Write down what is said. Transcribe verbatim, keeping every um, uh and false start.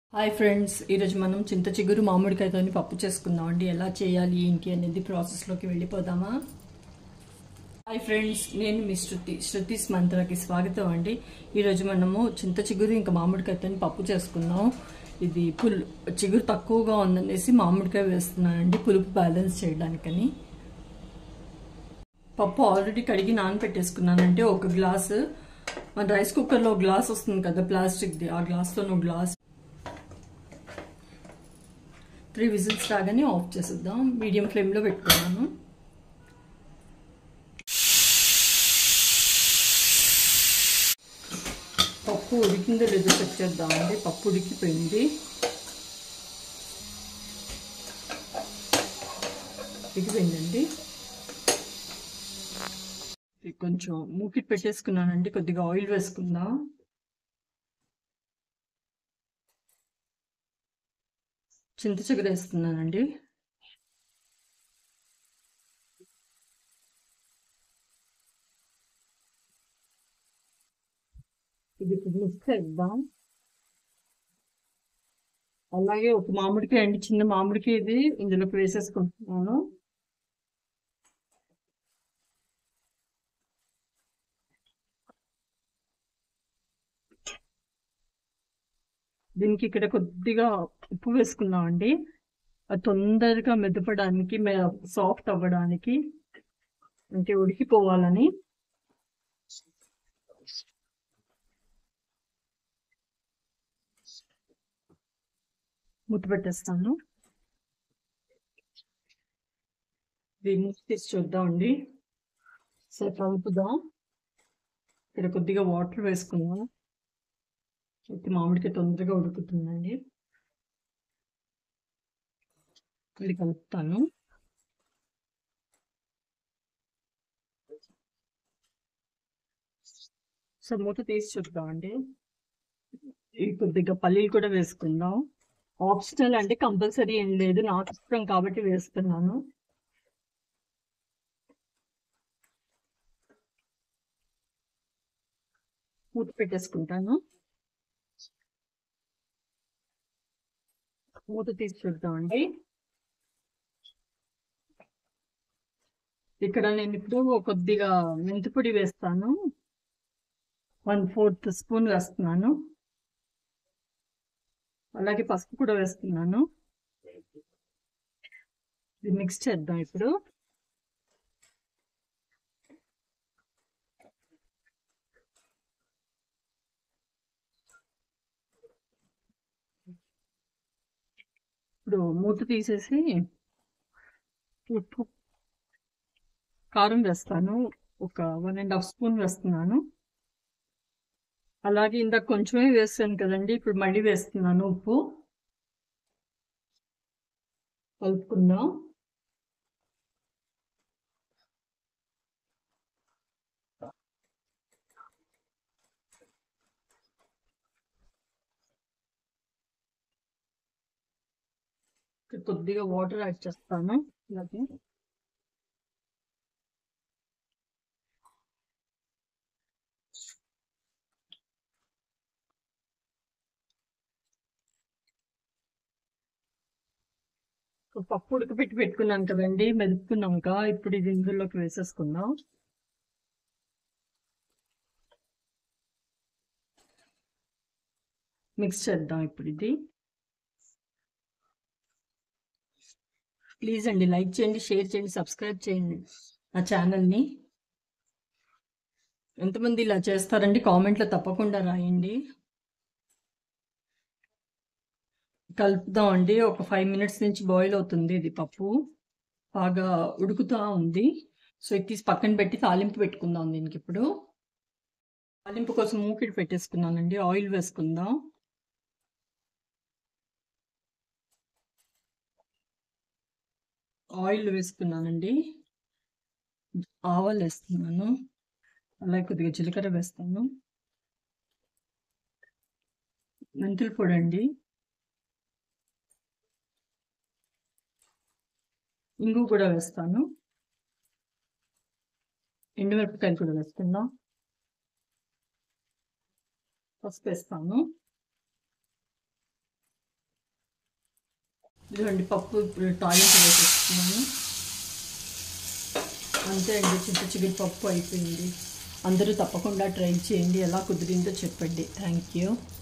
Hi friends, ఈరోజు మనం చింత చిగురు మామిడికాయతో పప్పు చేసుకుందాం అండి. ఎలా చేయాలి ఏంటి అనేది ప్రాసెస్లోకి వెళ్ళిపోదామా? హాయ్ ఫ్రెండ్స్, నేను మీ శృతి శృతిస్ మంత్రకి స్వాగతం అండి. ఈరోజు మనము చింత చిగురు ఇంకా మామిడికాయతో పప్పు చేసుకుందాం. ఇది పుల్ చిగురు తక్కువగా ఉందనేసి మామిడికాయ వేస్తున్నానండి, పులుపు బ్యాలెన్స్ చేయడానికని. పప్పు ఆల్రెడీ కడిగి నానపెట్టేసుకున్నానంటే ఒక గ్లాసు, మన రైస్ కుక్కర్లో గ్లాస్ వస్తుంది కదా ప్లాస్టిక్ది, ఆ గ్లాస్తో ఒక గ్లాస్ త్రీ విజిల్స్ రాగానే ఆఫ్ చేసేద్దాం. మీడియం ఫ్లేమ్లో పెట్టుకున్నాను. పప్పు ఉడికిందో లేదో చెక్ చేద్దామండి. పప్పు ఉడికిపోయింది. ఉడికిపోయిందండి. కొంచెం మూకిట్ పెట్టేసుకున్నానండి. కొద్దిగా ఆయిల్ వేసుకుందాం. చింత చిగురు వేస్తున్నానండి. ఇది ఇప్పుడు మిక్స్ చేద్దాం. అలాగే ఒక మామిడికాయ అండి, చిన్న మామిడికాయ ఇది ఇందులోకి వేసేసుకుంటున్నాను. దీనికి ఇక్కడ కొద్దిగా ఉప్పు వేసుకున్నామండి, అది తొందరగా మెదపడానికి, సాఫ్ట్ అవ్వడానికి, అంటే ఉడికిపోవాలని. మూత పెట్టేస్తాను. దీన్ని తీసి చూద్దామండి. సరే, కలుపుదాం. ఇక్కడ కొద్దిగా వాటర్ వేసుకుందాం. అయితే మామిడికాయ తొందరగా ఉడుకుతుందండి. ఇది కలుపుతాను. సో మూత తీసి చూద్దామండి. ఈ కొద్దిగా పల్లీలు కూడా వేసుకుందాం. ఆప్షనల్ అంటే కంపల్సరీ ఏం లేదు, నాకు ఇష్టం కాబట్టి వేస్తున్నాను. మూత పెట్టేసుకుంటాను. మూత తీసి చూద్దామండి. ఇక్కడ నేను ఇప్పుడు కొద్దిగా మెంతి పొడి వేస్తాను. వన్ ఫోర్త్ స్పూన్ వేస్తున్నాను. అలాగే పసుపు కూడా వేస్తున్నాను. ఇది మిక్స్ చేద్దాం. ఇప్పుడు ఇప్పుడు మూత తీసేసి ఉప్పు కారం వేస్తాను. ఒక వన్ అండ్ హాఫ్ స్పూన్ వేస్తున్నాను. అలాగే ఇందాక కొంచెమే వేస్తాను కదండి, ఇప్పుడు మళ్ళీ వేస్తున్నాను ఉప్పు. కలుపుకుందాం. కొద్దిగా వాటర్ యాడ్ చేస్తాను. అలాగే పప్పు ఉడకపెట్టి పెట్టుకున్నాను కదండి, మెదుపుకున్నాక ఇప్పుడు ఇది ఇందులోకి వేసేసుకుందాం. మిక్స్ చేద్దాం ఇప్పుడు ఇది. ప్లీజ్ అండి, లైక్ చేయండి, షేర్ చేయండి, సబ్స్క్రైబ్ చేయండి నా ఛానల్ని. ఎంతమంది ఇలా చేస్తారండి కామెంట్లో తప్పకుండా రాయండి. కలుపుదాం అండి. ఒక ఫైవ్ మినిట్స్ నుంచి బాయిల్ అవుతుంది. ఇది పప్పు బాగా ఉడుకుతూ ఉంది. సో ఇది తీసి పక్కన పెట్టి తాలింపు పెట్టుకుందాం. దీనికి ఇప్పుడు తాలింపు కోసం మూకిడి పెట్టేసుకున్నానండి. ఆయిల్ వేసుకుందాం. ఆయిల్ వేసుకున్నానండి. ఆవాలు వేస్తున్నాను. అలాగే కొద్దిగా జీలకర్ర వేస్తాను. మెంతుల పొడి అండి. ఇంగు కూడా వేస్తాను. ఎండుమిరపకాయలు కూడా వేసుకుందాం. పసుపు వేస్తాను. ఇదిగోండి పప్పు ఇప్పుడు తాలింపు వేసేస్తున్నాను. అంతే అండి, చింత చిగురు పప్పు అయిపోయింది. అందరూ తప్పకుండా ట్రై చేయండి, ఎలా కుదిరిందో చెప్పండి. Thank you.